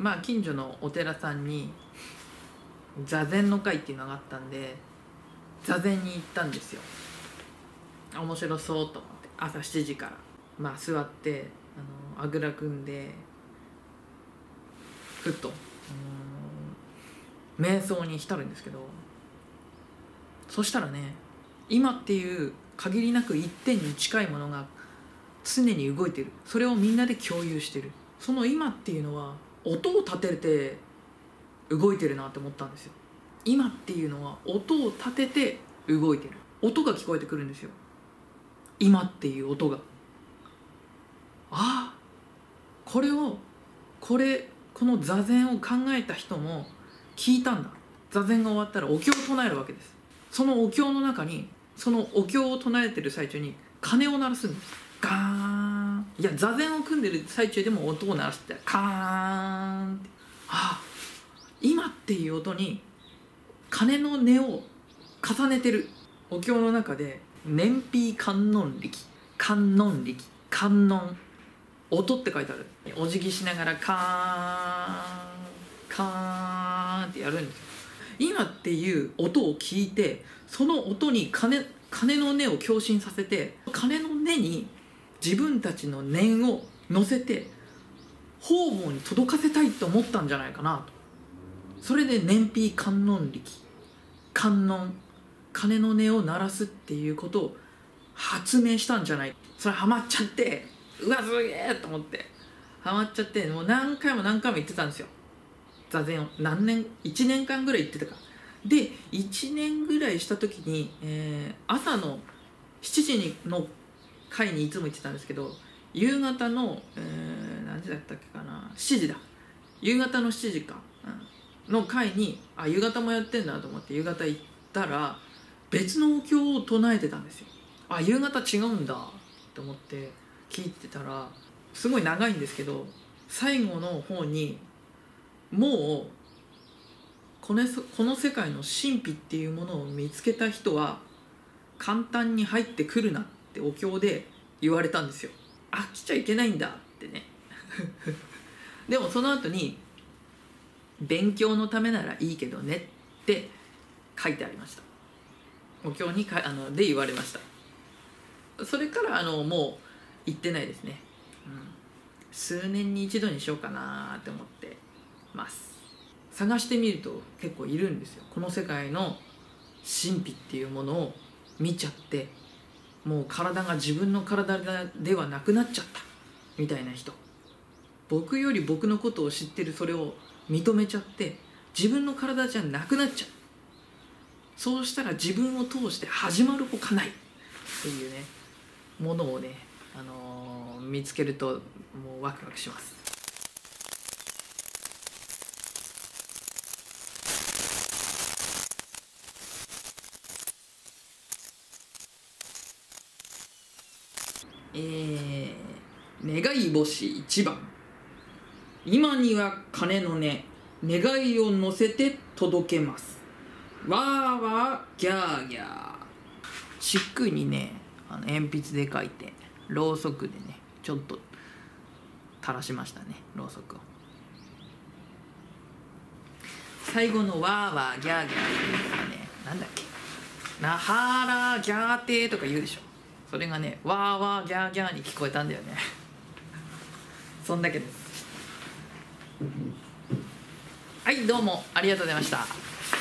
まあ近所のお寺さんに座禅の会っていうのがあったんで座禅に行ったんですよ。面白そうと思って朝7時からまあ座ってあぐら組んでふっと瞑想に浸るんですけど、そしたらね、今っていう限りなく一点に近いものが常に動いてる。それをみんなで共有してる。その今っていうのは音を立てて動いてるなって思ったんですよ。今っていうのは音を立てて動いてる。音が聞こえてくるんですよ、今っていう音が。ああ、この座禅を考えた人も聞いたんだ。座禅が終わったらお経を唱えるわけです。そのお経の中に、そのお経を唱えてる最中に鐘を鳴らすんです。ガーン。いや、座禅を組んでる最中でも音を鳴らしてカーンって。ああ、今っていう音に鐘の音を重ねてる。お経の中で燃費観音力、観音力、観音音って書いてある。お辞儀しながらカーンカーンってやるんですよ。今っていう音を聞いて、その音に鐘の音を共振させて、鐘の音に自分たちの念を乗せて方々に届かせたいと思ったんじゃないかなと。それで燃費観音力、観音、鐘の音を鳴らすっていうことを発明したんじゃない。それハマっちゃって、うわすげえと思ってハマっちゃって、もう何回も言ってたんですよ、座禅を。1年間ぐらい行ってたから。で1年ぐらいした時に、朝の7時の会にいつも行ってたんですけど、夕方の、何時だったっけかな、7時だ、夕方の7時か、の会に夕方もやってんだと思って夕方行ったら別のお経を唱えてたんですよ。夕方違うんだと思って聞いてたら、すごい長いんですけど、最後の方にもうこの世界の神秘っていうものを見つけた人は簡単に入ってくるなってお経で言われたんですよ。来ちゃいけないんだってねでもその後に勉強のためならいいけどねって書いてありました。お経にで言われました。それからもう行ってないですね、数年に一度にしようかなって思ってます。探してみると結構いるんですよ。この世界の神秘っていうものを見ちゃって、もう体が自分の体ではなくなっちゃったみたいな人、僕より僕のことを知ってるそれを認めちゃって自分の体じゃなくなっちゃう。そうしたら自分を通して始まるほかないっていうねものをね、見つけるともうワクワクします。願い星1番。今には鐘の音、願いを乗せて届けます。わーわーギャーギャー。しっくりにね鉛筆で書いてろうそくでねちょっと垂らしましたね、ろうそくを。最後のわーわーギャーギャーっていうのがね、なんだっけ、なはらギャーてーとか言うでしょ。それがねわーわーギャーギャーに聞こえたんだよねそんだけです。はい、どうもありがとうございました。